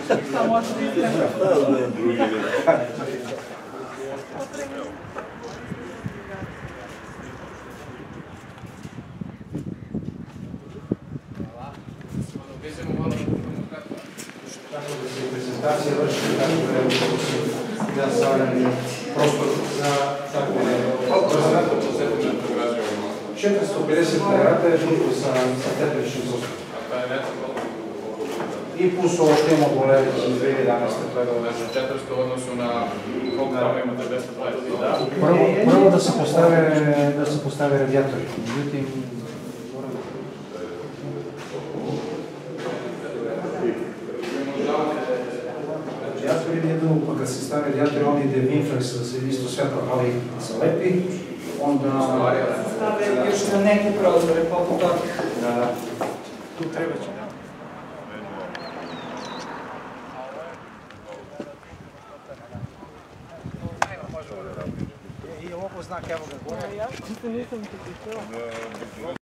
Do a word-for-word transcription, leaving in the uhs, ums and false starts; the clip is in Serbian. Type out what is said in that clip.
Samo otvori. Tako da se prezentacija vrši, tako da je jedan savremeni prostor za tako da je četiristo pedeset kvadrata je žutko sa tepeničnim zostom. I plus ovo što imamo dole iz dve hiljade jedanaeste. Znači četiristo u odnosu na koliko tamo imate dvesta dvadeset, da? Prvo da se postave radijatori. Međutim, radijatori idu, pa kad se stave radijatori, on ide Winflex da se isto svetlo ali zalepi, onda... Stave još na neke prozore, poput ovih. Da, da. Tu treba će, da. I ovo znak, evo ga gore. Ja nisam ti pisala.